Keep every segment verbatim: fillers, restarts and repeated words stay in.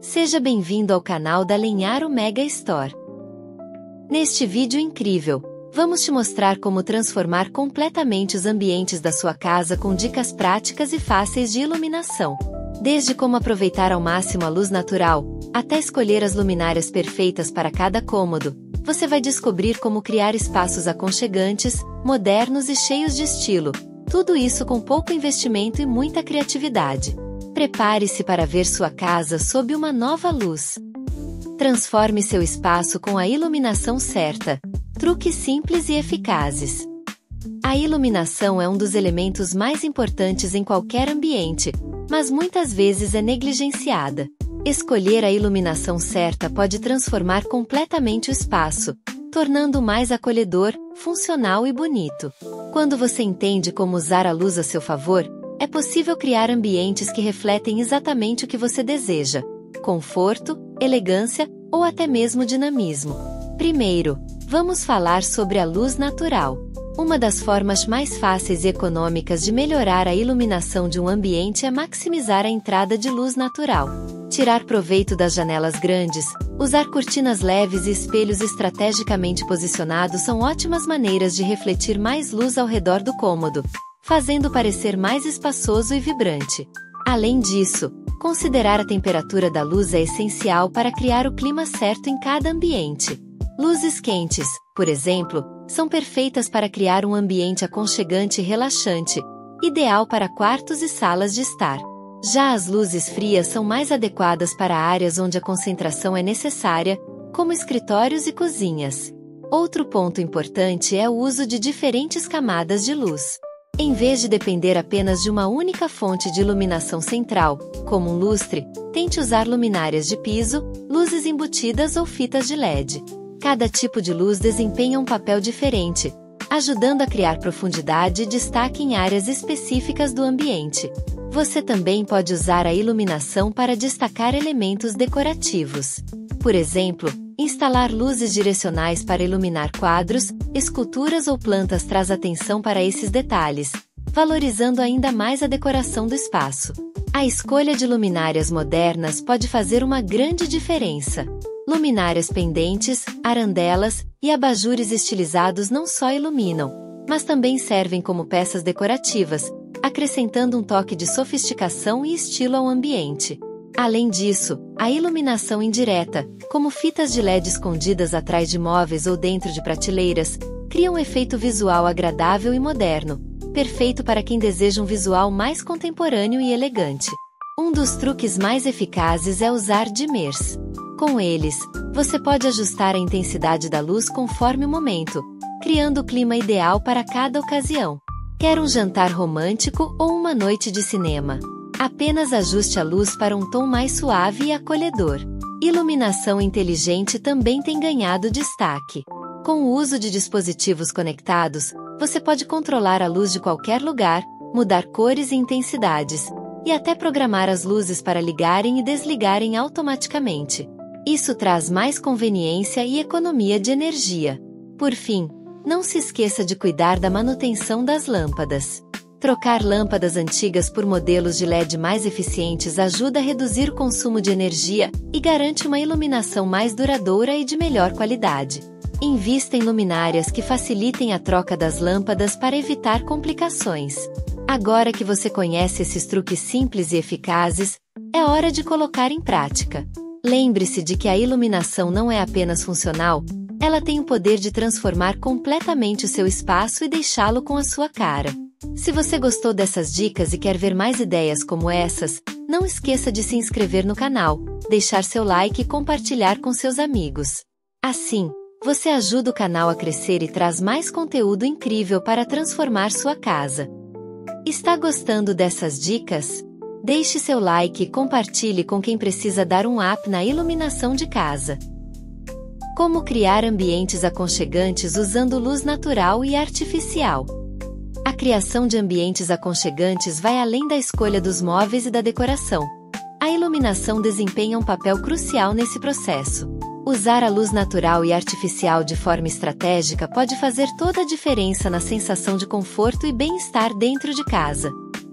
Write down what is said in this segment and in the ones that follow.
Seja bem-vindo ao canal da Lenharo Mega Store. Neste vídeo incrível, vamos te mostrar como transformar completamente os ambientes da sua casa com dicas práticas e fáceis de iluminação. Desde como aproveitar ao máximo a luz natural, até escolher as luminárias perfeitas para cada cômodo, você vai descobrir como criar espaços aconchegantes, modernos e cheios de estilo. Tudo isso com pouco investimento e muita criatividade. Prepare-se para ver sua casa sob uma nova luz. Transforme seu espaço com a iluminação certa. Truques simples e eficazes. A iluminação é um dos elementos mais importantes em qualquer ambiente, mas muitas vezes é negligenciada. Escolher a iluminação certa pode transformar completamente o espaço, tornando-o mais acolhedor, funcional e bonito. Quando você entende como usar a luz a seu favor, é possível criar ambientes que refletem exatamente o que você deseja: conforto, elegância ou até mesmo dinamismo. Primeiro, vamos falar sobre a luz natural. Uma das formas mais fáceis e econômicas de melhorar a iluminação de um ambiente é maximizar a entrada de luz natural. Tirar proveito das janelas grandes, usar cortinas leves e espelhos estrategicamente posicionados são ótimas maneiras de refletir mais luz ao redor do cômodo, fazendo parecer mais espaçoso e vibrante. Além disso, considerar a temperatura da luz é essencial para criar o clima certo em cada ambiente. Luzes quentes, por exemplo, são perfeitas para criar um ambiente aconchegante e relaxante, ideal para quartos e salas de estar. Já as luzes frias são mais adequadas para áreas onde a concentração é necessária, como escritórios e cozinhas. Outro ponto importante é o uso de diferentes camadas de luz. Em vez de depender apenas de uma única fonte de iluminação central, como um lustre, tente usar luminárias de piso, luzes embutidas ou fitas de L E D. Cada tipo de luz desempenha um papel diferente, ajudando a criar profundidade e destaque em áreas específicas do ambiente. Você também pode usar a iluminação para destacar elementos decorativos. Por exemplo, instalar luzes direcionais para iluminar quadros, esculturas ou plantas traz atenção para esses detalhes, valorizando ainda mais a decoração do espaço. A escolha de luminárias modernas pode fazer uma grande diferença. Luminárias pendentes, arandelas e abajures estilizados não só iluminam, mas também servem como peças decorativas, acrescentando um toque de sofisticação e estilo ao ambiente. Além disso, a iluminação indireta, como fitas de L E D escondidas atrás de móveis ou dentro de prateleiras, cria um efeito visual agradável e moderno, perfeito para quem deseja um visual mais contemporâneo e elegante. Um dos truques mais eficazes é usar dimmers. Com eles, você pode ajustar a intensidade da luz conforme o momento, criando o clima ideal para cada ocasião. Quer um jantar romântico ou uma noite de cinema? Apenas ajuste a luz para um tom mais suave e acolhedor. Iluminação inteligente também tem ganhado destaque. Com o uso de dispositivos conectados, você pode controlar a luz de qualquer lugar, mudar cores e intensidades, e até programar as luzes para ligarem e desligarem automaticamente. Isso traz mais conveniência e economia de energia. Por fim, não se esqueça de cuidar da manutenção das lâmpadas. Trocar lâmpadas antigas por modelos de L E D mais eficientes ajuda a reduzir o consumo de energia e garante uma iluminação mais duradoura e de melhor qualidade. Invista em luminárias que facilitem a troca das lâmpadas para evitar complicações. Agora que você conhece esses truques simples e eficazes, é hora de colocar em prática. Lembre-se de que a iluminação não é apenas funcional, ela tem o poder de transformar completamente o seu espaço e deixá-lo com a sua cara. Se você gostou dessas dicas e quer ver mais ideias como essas, não esqueça de se inscrever no canal, deixar seu like e compartilhar com seus amigos. Assim, você ajuda o canal a crescer e traz mais conteúdo incrível para transformar sua casa. Está gostando dessas dicas? Deixe seu like e compartilhe com quem precisa dar um up na iluminação de casa. Como criar ambientes aconchegantes usando luz natural e artificial? A criação de ambientes aconchegantes vai além da escolha dos móveis e da decoração. A iluminação desempenha um papel crucial nesse processo. Usar a luz natural e artificial de forma estratégica pode fazer toda a diferença na sensação de conforto e bem-estar dentro de casa.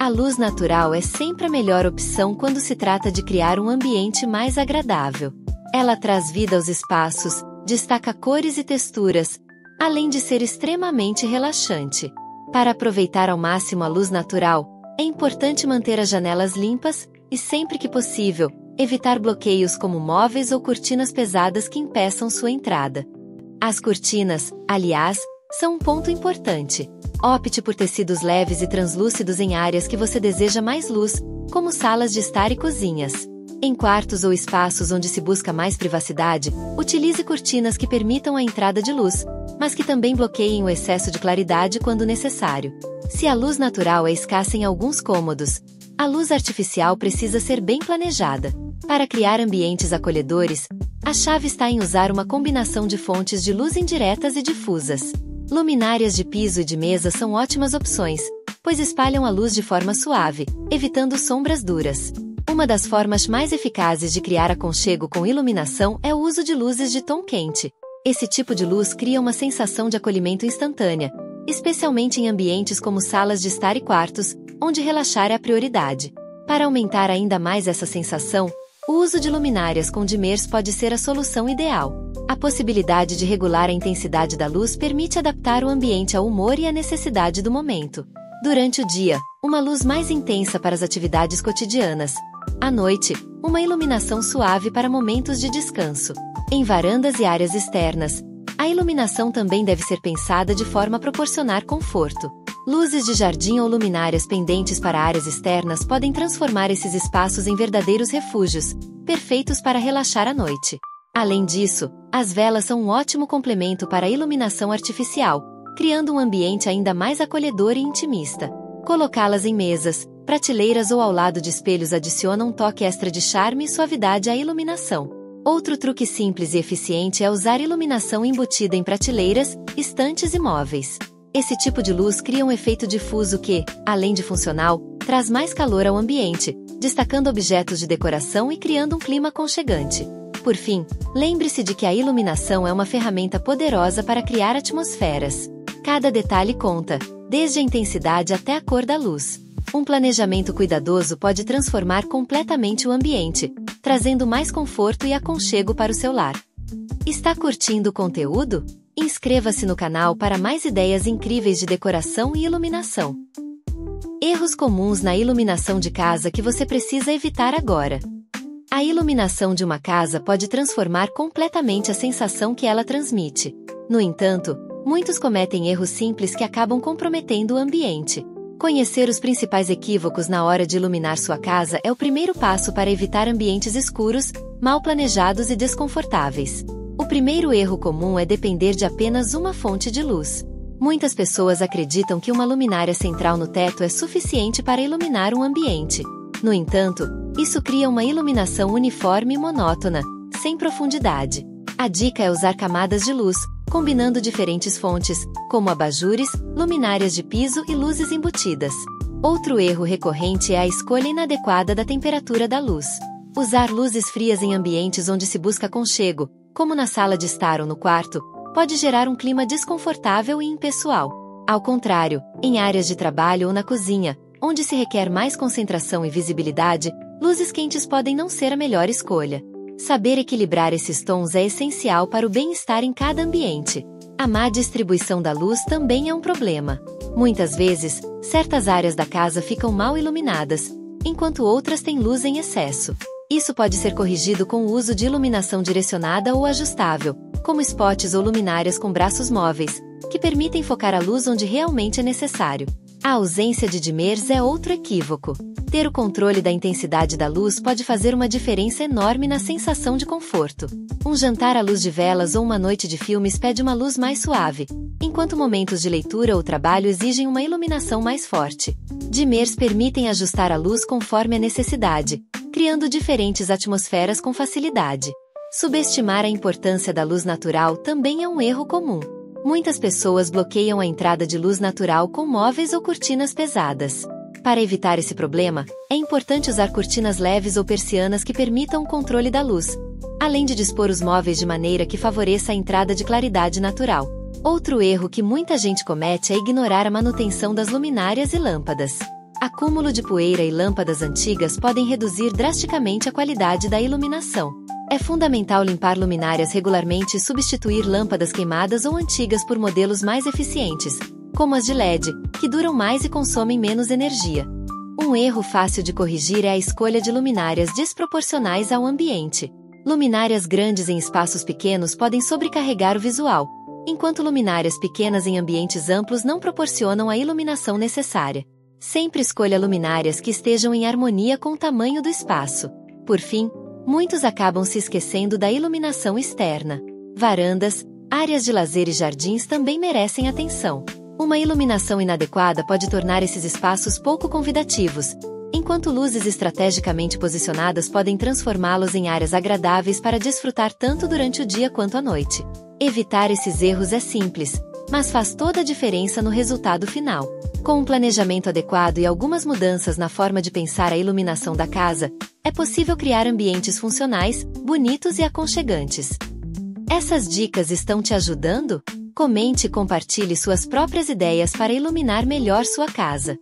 A luz natural é sempre a melhor opção quando se trata de criar um ambiente mais agradável. Ela traz vida aos espaços, destaca cores e texturas, além de ser extremamente relaxante. Para aproveitar ao máximo a luz natural, é importante manter as janelas limpas e, sempre que possível, evitar bloqueios como móveis ou cortinas pesadas que impeçam sua entrada. As cortinas, aliás, são um ponto importante. Opte por tecidos leves e translúcidos em áreas que você deseja mais luz, como salas de estar e cozinhas. Em quartos ou espaços onde se busca mais privacidade, utilize cortinas que permitam a entrada de luz, mas que também bloqueiem o excesso de claridade quando necessário. Se a luz natural é escassa em alguns cômodos, a luz artificial precisa ser bem planejada. Para criar ambientes acolhedores, a chave está em usar uma combinação de fontes de luz indiretas e difusas. Luminárias de piso e de mesa são ótimas opções, pois espalham a luz de forma suave, evitando sombras duras. Uma das formas mais eficazes de criar aconchego com iluminação é o uso de luzes de tom quente. Esse tipo de luz cria uma sensação de acolhimento instantânea, especialmente em ambientes como salas de estar e quartos, onde relaxar é a prioridade. Para aumentar ainda mais essa sensação, o uso de luminárias com dimers pode ser a solução ideal. A possibilidade de regular a intensidade da luz permite adaptar o ambiente ao humor e à necessidade do momento. Durante o dia, uma luz mais intensa para as atividades cotidianas. À noite, uma iluminação suave para momentos de descanso. Em varandas e áreas externas, a iluminação também deve ser pensada de forma a proporcionar conforto. Luzes de jardim ou luminárias pendentes para áreas externas podem transformar esses espaços em verdadeiros refúgios, perfeitos para relaxar à noite. Além disso, as velas são um ótimo complemento para a iluminação artificial, criando um ambiente ainda mais acolhedor e intimista. Colocá-las em mesas, prateleiras ou ao lado de espelhos adiciona um toque extra de charme e suavidade à iluminação. Outro truque simples e eficiente é usar iluminação embutida em prateleiras, estantes e móveis. Esse tipo de luz cria um efeito difuso que, além de funcional, traz mais calor ao ambiente, destacando objetos de decoração e criando um clima aconchegante. Por fim, lembre-se de que a iluminação é uma ferramenta poderosa para criar atmosferas. Cada detalhe conta, desde a intensidade até a cor da luz. Um planejamento cuidadoso pode transformar completamente o ambiente, trazendo mais conforto e aconchego para o seu lar. Está curtindo o conteúdo? Inscreva-se no canal para mais ideias incríveis de decoração e iluminação. Erros comuns na iluminação de casa que você precisa evitar agora. A iluminação de uma casa pode transformar completamente a sensação que ela transmite. No entanto, muitos cometem erros simples que acabam comprometendo o ambiente. Conhecer os principais equívocos na hora de iluminar sua casa é o primeiro passo para evitar ambientes escuros, mal planejados e desconfortáveis. O primeiro erro comum é depender de apenas uma fonte de luz. Muitas pessoas acreditam que uma luminária central no teto é suficiente para iluminar um ambiente. No entanto, isso cria uma iluminação uniforme e monótona, sem profundidade. A dica é usar camadas de luz, combinando diferentes fontes, como abajures, luminárias de piso e luzes embutidas. Outro erro recorrente é a escolha inadequada da temperatura da luz. Usar luzes frias em ambientes onde se busca aconchego, como na sala de estar ou no quarto, pode gerar um clima desconfortável e impessoal. Ao contrário, em áreas de trabalho ou na cozinha, onde se requer mais concentração e visibilidade, luzes quentes podem não ser a melhor escolha. Saber equilibrar esses tons é essencial para o bem-estar em cada ambiente. A má distribuição da luz também é um problema. Muitas vezes, certas áreas da casa ficam mal iluminadas, enquanto outras têm luz em excesso. Isso pode ser corrigido com o uso de iluminação direcionada ou ajustável, como spots ou luminárias com braços móveis, que permitem focar a luz onde realmente é necessário. A ausência de dimers é outro equívoco. Ter o controle da intensidade da luz pode fazer uma diferença enorme na sensação de conforto. Um jantar à luz de velas ou uma noite de filmes pede uma luz mais suave, enquanto momentos de leitura ou trabalho exigem uma iluminação mais forte. Dimers permitem ajustar a luz conforme a necessidade, criando diferentes atmosferas com facilidade. Subestimar a importância da luz natural também é um erro comum. Muitas pessoas bloqueiam a entrada de luz natural com móveis ou cortinas pesadas. Para evitar esse problema, é importante usar cortinas leves ou persianas que permitam o controle da luz, além de dispor os móveis de maneira que favoreça a entrada de claridade natural. Outro erro que muita gente comete é ignorar a manutenção das luminárias e lâmpadas. Acúmulo de poeira e lâmpadas antigas podem reduzir drasticamente a qualidade da iluminação. É fundamental limpar luminárias regularmente e substituir lâmpadas queimadas ou antigas por modelos mais eficientes, como as de L E D, que duram mais e consomem menos energia. Um erro fácil de corrigir é a escolha de luminárias desproporcionais ao ambiente. Luminárias grandes em espaços pequenos podem sobrecarregar o visual, enquanto luminárias pequenas em ambientes amplos não proporcionam a iluminação necessária. Sempre escolha luminárias que estejam em harmonia com o tamanho do espaço. Por fim, muitos acabam se esquecendo da iluminação externa. Varandas, áreas de lazer e jardins também merecem atenção. Uma iluminação inadequada pode tornar esses espaços pouco convidativos, enquanto luzes estrategicamente posicionadas podem transformá-los em áreas agradáveis para desfrutar tanto durante o dia quanto à noite. Evitar esses erros é simples, mas faz toda a diferença no resultado final. Com um planejamento adequado e algumas mudanças na forma de pensar a iluminação da casa, é possível criar ambientes funcionais, bonitos e aconchegantes. Essas dicas estão te ajudando? Comente e compartilhe suas próprias ideias para iluminar melhor sua casa.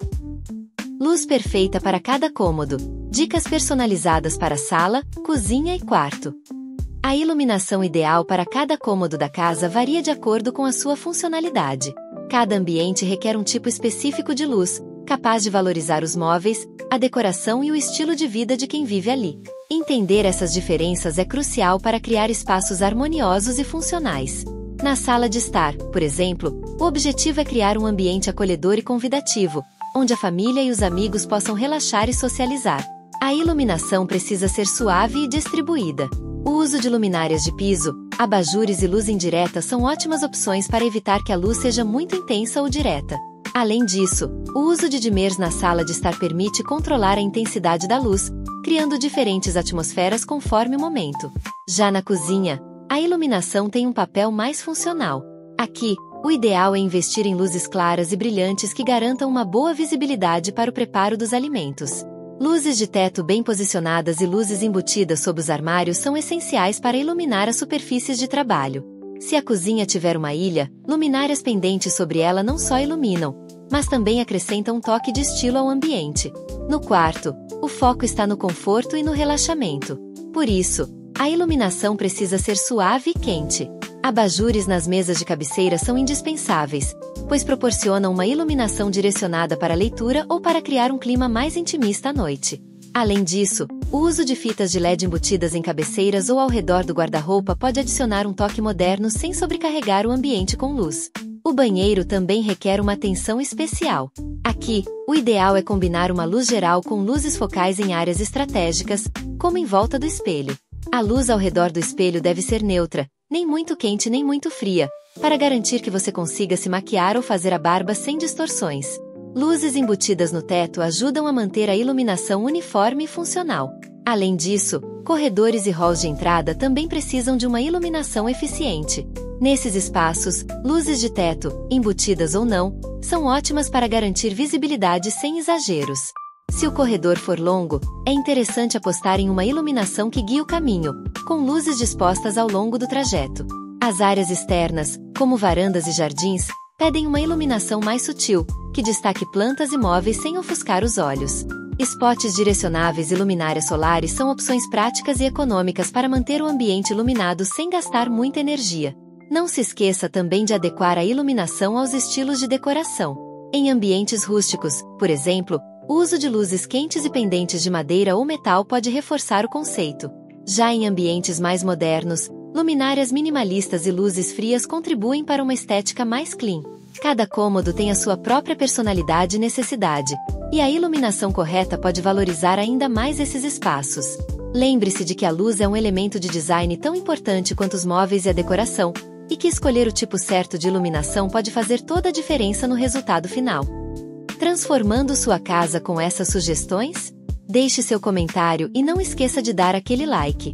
Luz perfeita para cada cômodo. Dicas personalizadas para sala, cozinha e quarto. A iluminação ideal para cada cômodo da casa varia de acordo com a sua funcionalidade. Cada ambiente requer um tipo específico de luz, capaz de valorizar os móveis, a decoração e o estilo de vida de quem vive ali. Entender essas diferenças é crucial para criar espaços harmoniosos e funcionais. Na sala de estar, por exemplo, o objetivo é criar um ambiente acolhedor e convidativo, onde a família e os amigos possam relaxar e socializar. A iluminação precisa ser suave e distribuída. O uso de luminárias de piso, abajures e luz indireta são ótimas opções para evitar que a luz seja muito intensa ou direta. Além disso, o uso de dimmers na sala de estar permite controlar a intensidade da luz, criando diferentes atmosferas conforme o momento. Já na cozinha, a iluminação tem um papel mais funcional. Aqui, o ideal é investir em luzes claras e brilhantes que garantam uma boa visibilidade para o preparo dos alimentos. Luzes de teto bem posicionadas e luzes embutidas sob os armários são essenciais para iluminar as superfícies de trabalho. Se a cozinha tiver uma ilha, luminárias pendentes sobre ela não só iluminam, mas também acrescentam um toque de estilo ao ambiente. No quarto, o foco está no conforto e no relaxamento. Por isso, a iluminação precisa ser suave e quente. Abajures nas mesas de cabeceira são indispensáveis, pois proporcionam uma iluminação direcionada para a leitura ou para criar um clima mais intimista à noite. Além disso, o uso de fitas de L E D embutidas em cabeceiras ou ao redor do guarda-roupa pode adicionar um toque moderno sem sobrecarregar o ambiente com luz. O banheiro também requer uma atenção especial. Aqui, o ideal é combinar uma luz geral com luzes focais em áreas estratégicas, como em volta do espelho. A luz ao redor do espelho deve ser neutra, nem muito quente nem muito fria, para garantir que você consiga se maquiar ou fazer a barba sem distorções. Luzes embutidas no teto ajudam a manter a iluminação uniforme e funcional. Além disso, corredores e halls de entrada também precisam de uma iluminação eficiente. Nesses espaços, luzes de teto, embutidas ou não, são ótimas para garantir visibilidade sem exageros. Se o corredor for longo, é interessante apostar em uma iluminação que guie o caminho, com luzes dispostas ao longo do trajeto. As áreas externas, como varandas e jardins, pedem uma iluminação mais sutil, que destaque plantas e móveis sem ofuscar os olhos. Spots direcionáveis e luminárias solares são opções práticas e econômicas para manter o ambiente iluminado sem gastar muita energia. Não se esqueça também de adequar a iluminação aos estilos de decoração. Em ambientes rústicos, por exemplo, o uso de luzes quentes e pendentes de madeira ou metal pode reforçar o conceito. Já em ambientes mais modernos, luminárias minimalistas e luzes frias contribuem para uma estética mais clean. Cada cômodo tem a sua própria personalidade e necessidade, e a iluminação correta pode valorizar ainda mais esses espaços. Lembre-se de que a luz é um elemento de design tão importante quanto os móveis e a decoração, e que escolher o tipo certo de iluminação pode fazer toda a diferença no resultado final. Transformando sua casa com essas sugestões? Deixe seu comentário e não esqueça de dar aquele like.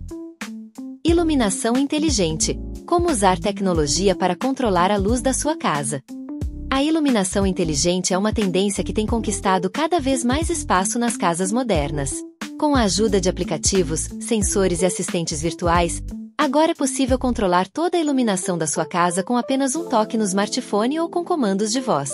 Iluminação inteligente. Como usar tecnologia para controlar a luz da sua casa? A iluminação inteligente é uma tendência que tem conquistado cada vez mais espaço nas casas modernas. Com a ajuda de aplicativos, sensores e assistentes virtuais, agora é possível controlar toda a iluminação da sua casa com apenas um toque no smartphone ou com comandos de voz.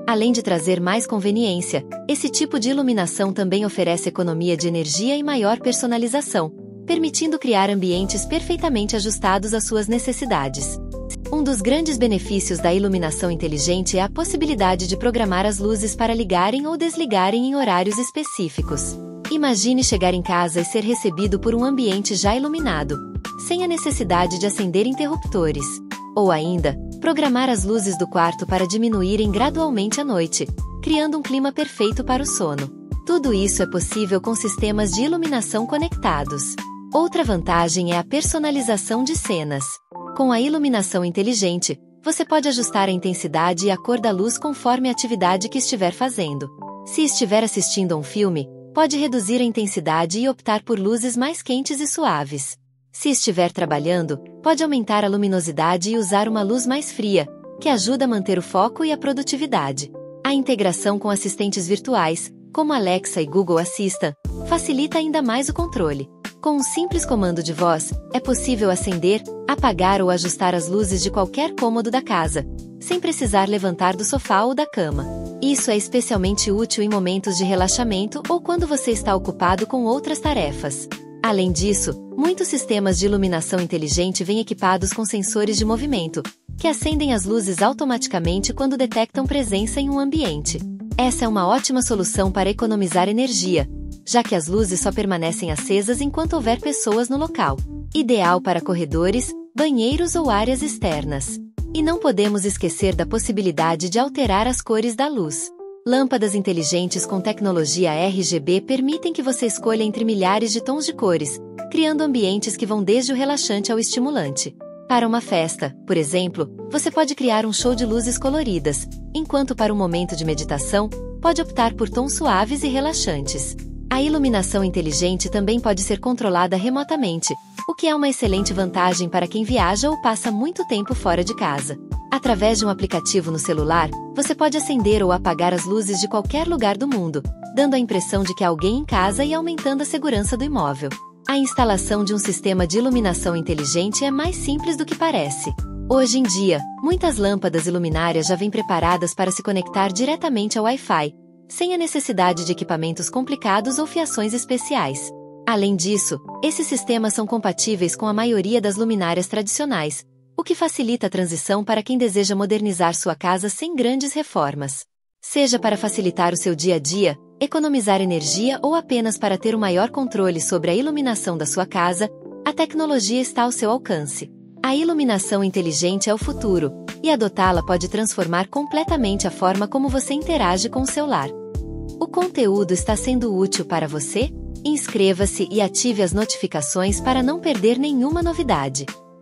Além de trazer mais conveniência, esse tipo de iluminação também oferece economia de energia e maior personalização, permitindo criar ambientes perfeitamente ajustados às suas necessidades. Um dos grandes benefícios da iluminação inteligente é a possibilidade de programar as luzes para ligarem ou desligarem em horários específicos. Imagine chegar em casa e ser recebido por um ambiente já iluminado, sem a necessidade de acender interruptores. Ou ainda, programar as luzes do quarto para diminuírem gradualmente à noite, criando um clima perfeito para o sono. Tudo isso é possível com sistemas de iluminação conectados. Outra vantagem é a personalização de cenas. Com a iluminação inteligente, você pode ajustar a intensidade e a cor da luz conforme a atividade que estiver fazendo. Se estiver assistindo a um filme, pode reduzir a intensidade e optar por luzes mais quentes e suaves. Se estiver trabalhando, pode aumentar a luminosidade e usar uma luz mais fria, que ajuda a manter o foco e a produtividade. A integração com assistentes virtuais, como Alexa e Google Assistant, facilita ainda mais o controle. Com um simples comando de voz, é possível acender, apagar ou ajustar as luzes de qualquer cômodo da casa, sem precisar levantar do sofá ou da cama. Isso é especialmente útil em momentos de relaxamento ou quando você está ocupado com outras tarefas. Além disso, muitos sistemas de iluminação inteligente vêm equipados com sensores de movimento, que acendem as luzes automaticamente quando detectam presença em um ambiente. Essa é uma ótima solução para economizar energia, já que as luzes só permanecem acesas enquanto houver pessoas no local. Ideal para corredores, banheiros ou áreas externas. E não podemos esquecer da possibilidade de alterar as cores da luz. Lâmpadas inteligentes com tecnologia R G B permitem que você escolha entre milhares de tons de cores, criando ambientes que vão desde o relaxante ao estimulante. Para uma festa, por exemplo, você pode criar um show de luzes coloridas, enquanto para um momento de meditação, pode optar por tons suaves e relaxantes. A iluminação inteligente também pode ser controlada remotamente, o que é uma excelente vantagem para quem viaja ou passa muito tempo fora de casa. Através de um aplicativo no celular, você pode acender ou apagar as luzes de qualquer lugar do mundo, dando a impressão de que há alguém em casa e aumentando a segurança do imóvel. A instalação de um sistema de iluminação inteligente é mais simples do que parece. Hoje em dia, muitas lâmpadas e luminárias já vêm preparadas para se conectar diretamente ao Wi-Fi, sem a necessidade de equipamentos complicados ou fiações especiais. Além disso, esses sistemas são compatíveis com a maioria das luminárias tradicionais, o que facilita a transição para quem deseja modernizar sua casa sem grandes reformas. Seja para facilitar o seu dia a dia, economizar energia ou apenas para ter um maior controle sobre a iluminação da sua casa, a tecnologia está ao seu alcance. A iluminação inteligente é o futuro, e adotá-la pode transformar completamente a forma como você interage com o seu lar. O conteúdo está sendo útil para você? Inscreva-se e ative as notificações para não perder nenhuma novidade.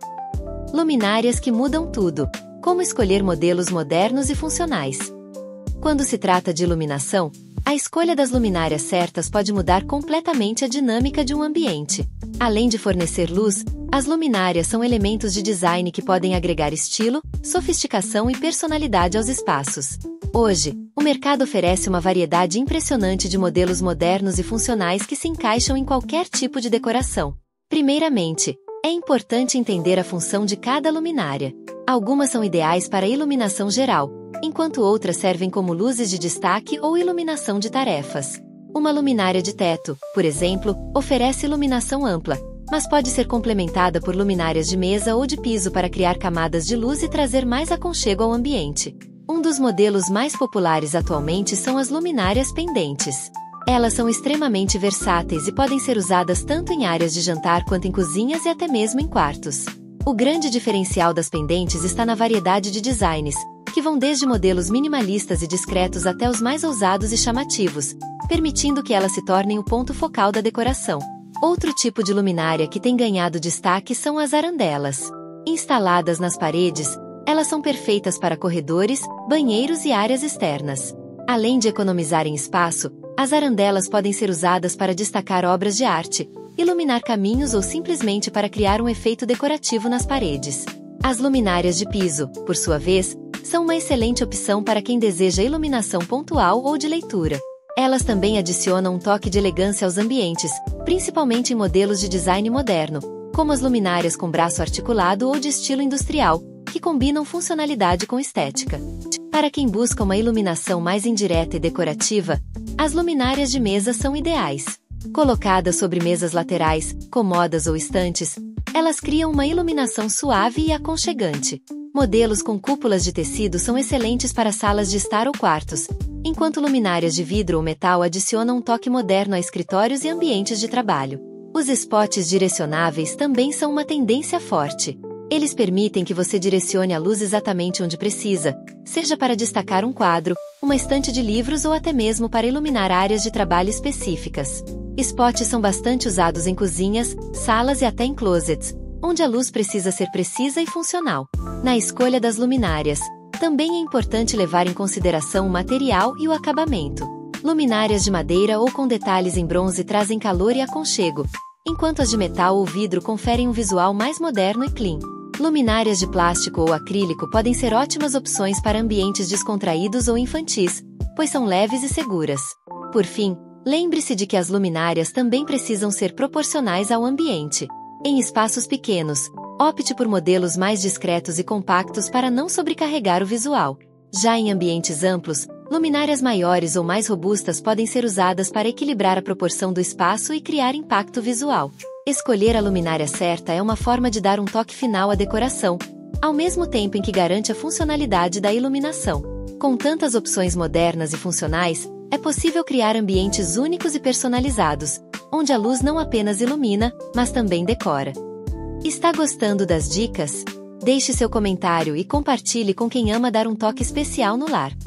Luminárias que mudam tudo. Como escolher modelos modernos e funcionais. Quando se trata de iluminação, a escolha das luminárias certas pode mudar completamente a dinâmica de um ambiente. Além de fornecer luz, as luminárias são elementos de design que podem agregar estilo, sofisticação e personalidade aos espaços. Hoje, o mercado oferece uma variedade impressionante de modelos modernos e funcionais que se encaixam em qualquer tipo de decoração. Primeiramente, é importante entender a função de cada luminária. Algumas são ideais para iluminação geral, enquanto outras servem como luzes de destaque ou iluminação de tarefas. Uma luminária de teto, por exemplo, oferece iluminação ampla, mas pode ser complementada por luminárias de mesa ou de piso para criar camadas de luz e trazer mais aconchego ao ambiente. Um dos modelos mais populares atualmente são as luminárias pendentes. Elas são extremamente versáteis e podem ser usadas tanto em áreas de jantar quanto em cozinhas e até mesmo em quartos. O grande diferencial das pendentes está na variedade de designs, que vão desde modelos minimalistas e discretos até os mais ousados e chamativos, permitindo que elas se tornem o ponto focal da decoração. Outro tipo de luminária que tem ganhado destaque são as arandelas. Instaladas nas paredes, elas são perfeitas para corredores, banheiros e áreas externas. Além de economizarem espaço, as arandelas podem ser usadas para destacar obras de arte, iluminar caminhos ou simplesmente para criar um efeito decorativo nas paredes. As luminárias de piso, por sua vez, são uma excelente opção para quem deseja iluminação pontual ou de leitura. Elas também adicionam um toque de elegância aos ambientes, principalmente em modelos de design moderno, como as luminárias com braço articulado ou de estilo industrial, que combinam funcionalidade com estética. Para quem busca uma iluminação mais indireta e decorativa, as luminárias de mesa são ideais. Colocadas sobre mesas laterais, comodas ou estantes, elas criam uma iluminação suave e aconchegante. Modelos com cúpulas de tecido são excelentes para salas de estar ou quartos, enquanto luminárias de vidro ou metal adicionam um toque moderno a escritórios e ambientes de trabalho. Os spots direcionáveis também são uma tendência forte. Eles permitem que você direcione a luz exatamente onde precisa, seja para destacar um quadro, uma estante de livros ou até mesmo para iluminar áreas de trabalho específicas. Spots são bastante usados em cozinhas, salas e até em closets, onde a luz precisa ser precisa e funcional. Na escolha das luminárias, também é importante levar em consideração o material e o acabamento. Luminárias de madeira ou com detalhes em bronze trazem calor e aconchego, enquanto as de metal ou vidro conferem um visual mais moderno e clean. Luminárias de plástico ou acrílico podem ser ótimas opções para ambientes descontraídos ou infantis, pois são leves e seguras. Por fim, lembre-se de que as luminárias também precisam ser proporcionais ao ambiente. Em espaços pequenos, opte por modelos mais discretos e compactos para não sobrecarregar o visual. Já em ambientes amplos, luminárias maiores ou mais robustas podem ser usadas para equilibrar a proporção do espaço e criar impacto visual. Escolher a luminária certa é uma forma de dar um toque final à decoração, ao mesmo tempo em que garante a funcionalidade da iluminação. Com tantas opções modernas e funcionais, é possível criar ambientes únicos e personalizados, onde a luz não apenas ilumina, mas também decora. Está gostando das dicas? Deixe seu comentário e compartilhe com quem ama dar um toque especial no lar.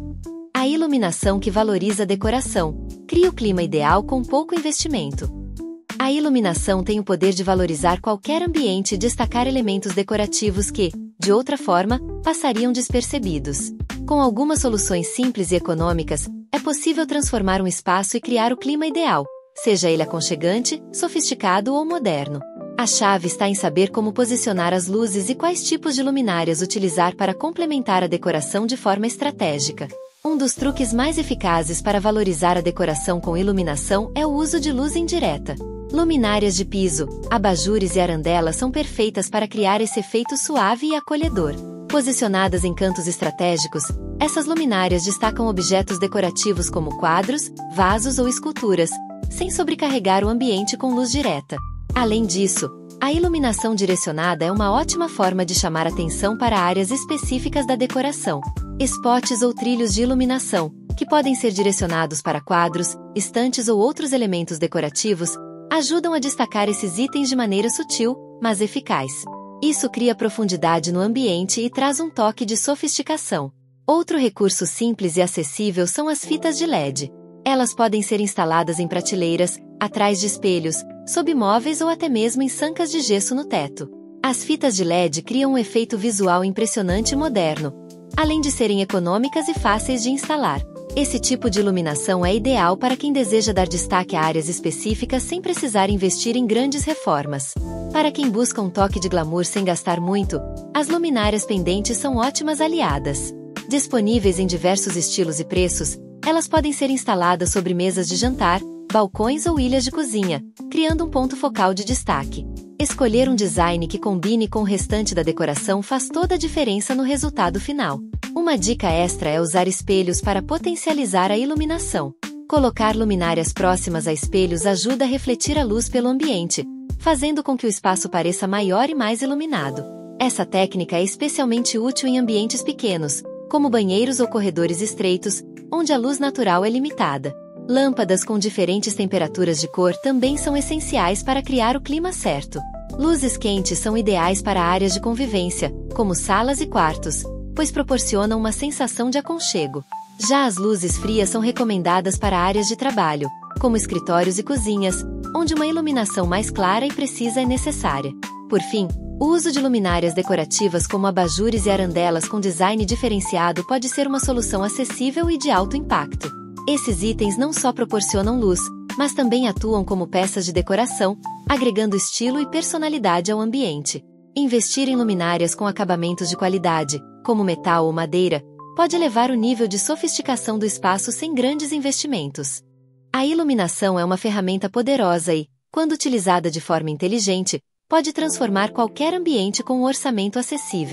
A iluminação que valoriza a decoração. Cria o clima ideal com pouco investimento. A iluminação tem o poder de valorizar qualquer ambiente e destacar elementos decorativos que, de outra forma, passariam despercebidos. Com algumas soluções simples e econômicas, é possível transformar um espaço e criar o clima ideal, seja ele aconchegante, sofisticado ou moderno. A chave está em saber como posicionar as luzes e quais tipos de luminárias utilizar para complementar a decoração de forma estratégica. Um dos truques mais eficazes para valorizar a decoração com iluminação é o uso de luz indireta. Luminárias de piso, abajures e arandelas são perfeitas para criar esse efeito suave e acolhedor. Posicionadas em cantos estratégicos, essas luminárias destacam objetos decorativos como quadros, vasos ou esculturas, sem sobrecarregar o ambiente com luz direta. Além disso, a iluminação direcionada é uma ótima forma de chamar atenção para áreas específicas da decoração. Spots ou trilhos de iluminação, que podem ser direcionados para quadros, estantes ou outros elementos decorativos, ajudam a destacar esses itens de maneira sutil, mas eficaz. Isso cria profundidade no ambiente e traz um toque de sofisticação. Outro recurso simples e acessível são as fitas de L E D. Elas podem ser instaladas em prateleiras, atrás de espelhos, sob móveis ou até mesmo em sancas de gesso no teto. As fitas de L E D criam um efeito visual impressionante e moderno, além de serem econômicas e fáceis de instalar. Esse tipo de iluminação é ideal para quem deseja dar destaque a áreas específicas sem precisar investir em grandes reformas. Para quem busca um toque de glamour sem gastar muito, as luminárias pendentes são ótimas aliadas. Disponíveis em diversos estilos e preços, elas podem ser instaladas sobre mesas de jantar, balcões ou ilhas de cozinha, criando um ponto focal de destaque. Escolher um design que combine com o restante da decoração faz toda a diferença no resultado final. Uma dica extra é usar espelhos para potencializar a iluminação. Colocar luminárias próximas a espelhos ajuda a refletir a luz pelo ambiente, fazendo com que o espaço pareça maior e mais iluminado. Essa técnica é especialmente útil em ambientes pequenos, como banheiros ou corredores estreitos, onde a luz natural é limitada. Lâmpadas com diferentes temperaturas de cor também são essenciais para criar o clima certo. Luzes quentes são ideais para áreas de convivência, como salas e quartos, pois proporcionam uma sensação de aconchego. Já as luzes frias são recomendadas para áreas de trabalho, como escritórios e cozinhas, onde uma iluminação mais clara e precisa é necessária. Por fim, o uso de luminárias decorativas como abajures e arandelas com design diferenciado pode ser uma solução acessível e de alto impacto. Esses itens não só proporcionam luz, mas também atuam como peças de decoração, agregando estilo e personalidade ao ambiente. Investir em luminárias com acabamentos de qualidade, como metal ou madeira, pode elevar o nível de sofisticação do espaço sem grandes investimentos. A iluminação é uma ferramenta poderosa e, quando utilizada de forma inteligente, pode transformar qualquer ambiente com um orçamento acessível.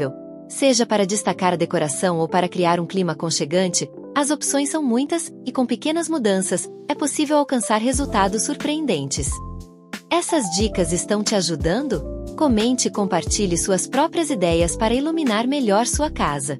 Seja para destacar a decoração ou para criar um clima aconchegante, as opções são muitas, e com pequenas mudanças, é possível alcançar resultados surpreendentes. Essas dicas estão te ajudando? Comente e compartilhe suas próprias ideias para iluminar melhor sua casa.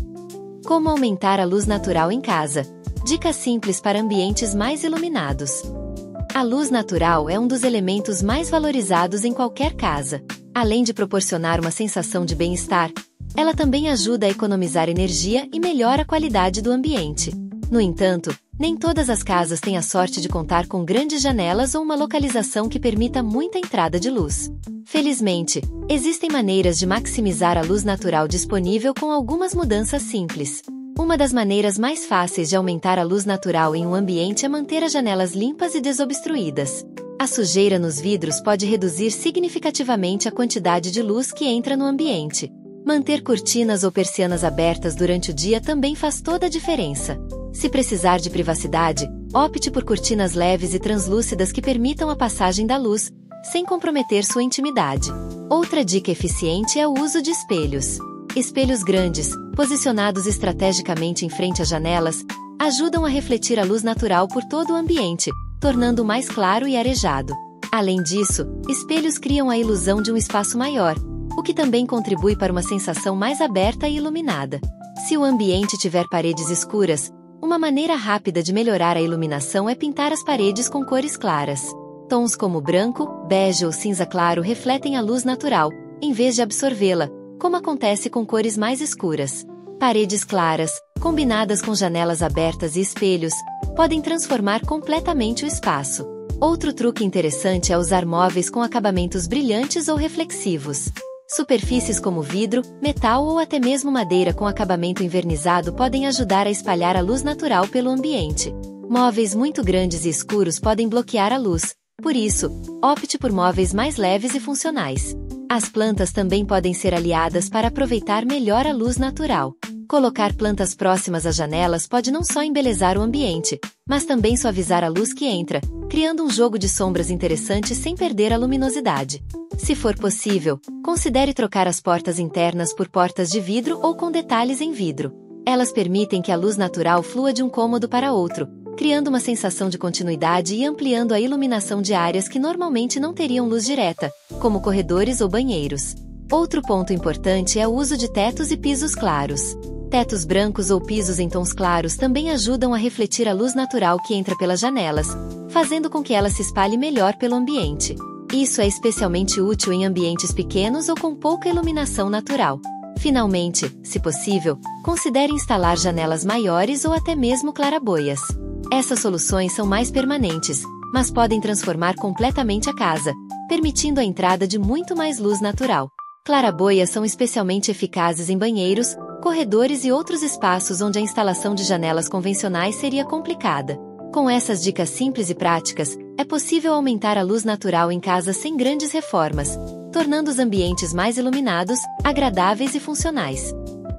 Como aumentar a luz natural em casa? Dicas simples para ambientes mais iluminados. A luz natural é um dos elementos mais valorizados em qualquer casa. Além de proporcionar uma sensação de bem-estar, ela também ajuda a economizar energia e melhora a qualidade do ambiente. No entanto, nem todas as casas têm a sorte de contar com grandes janelas ou uma localização que permita muita entrada de luz. Felizmente, existem maneiras de maximizar a luz natural disponível com algumas mudanças simples. Uma das maneiras mais fáceis de aumentar a luz natural em um ambiente é manter as janelas limpas e desobstruídas. A sujeira nos vidros pode reduzir significativamente a quantidade de luz que entra no ambiente. Manter cortinas ou persianas abertas durante o dia também faz toda a diferença. Se precisar de privacidade, opte por cortinas leves e translúcidas que permitam a passagem da luz, sem comprometer sua intimidade. Outra dica eficiente é o uso de espelhos. Espelhos grandes, posicionados estrategicamente em frente às janelas, ajudam a refletir a luz natural por todo o ambiente, tornando-o mais claro e arejado. Além disso, espelhos criam a ilusão de um espaço maior, o que também contribui para uma sensação mais aberta e iluminada. Se o ambiente tiver paredes escuras, uma maneira rápida de melhorar a iluminação é pintar as paredes com cores claras. Tons como branco, bege ou cinza claro refletem a luz natural, em vez de absorvê-la, como acontece com cores mais escuras. Paredes claras, combinadas com janelas abertas e espelhos, podem transformar completamente o espaço. Outro truque interessante é usar móveis com acabamentos brilhantes ou reflexivos. Superfícies como vidro, metal ou até mesmo madeira com acabamento envernizado podem ajudar a espalhar a luz natural pelo ambiente. Móveis muito grandes e escuros podem bloquear a luz, por isso, opte por móveis mais leves e funcionais. As plantas também podem ser aliadas para aproveitar melhor a luz natural. Colocar plantas próximas às janelas pode não só embelezar o ambiente, mas também suavizar a luz que entra, criando um jogo de sombras interessante sem perder a luminosidade. Se for possível, considere trocar as portas internas por portas de vidro ou com detalhes em vidro. Elas permitem que a luz natural flua de um cômodo para outro, criando uma sensação de continuidade e ampliando a iluminação de áreas que normalmente não teriam luz direta, como corredores ou banheiros. Outro ponto importante é o uso de tetos e pisos claros. Tetos brancos ou pisos em tons claros também ajudam a refletir a luz natural que entra pelas janelas, fazendo com que ela se espalhe melhor pelo ambiente. Isso é especialmente útil em ambientes pequenos ou com pouca iluminação natural. Finalmente, se possível, considere instalar janelas maiores ou até mesmo claraboias. Essas soluções são mais permanentes, mas podem transformar completamente a casa, permitindo a entrada de muito mais luz natural. Claraboias são especialmente eficazes em banheiros, corredores e outros espaços onde a instalação de janelas convencionais seria complicada. Com essas dicas simples e práticas, é possível aumentar a luz natural em casa sem grandes reformas, tornando os ambientes mais iluminados, agradáveis e funcionais.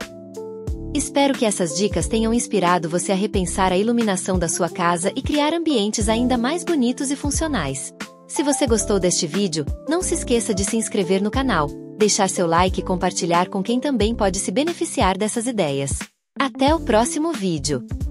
Espero que essas dicas tenham inspirado você a repensar a iluminação da sua casa e criar ambientes ainda mais bonitos e funcionais. Se você gostou deste vídeo, não se esqueça de se inscrever no canal, deixar seu like e compartilhar com quem também pode se beneficiar dessas ideias. Até o próximo vídeo!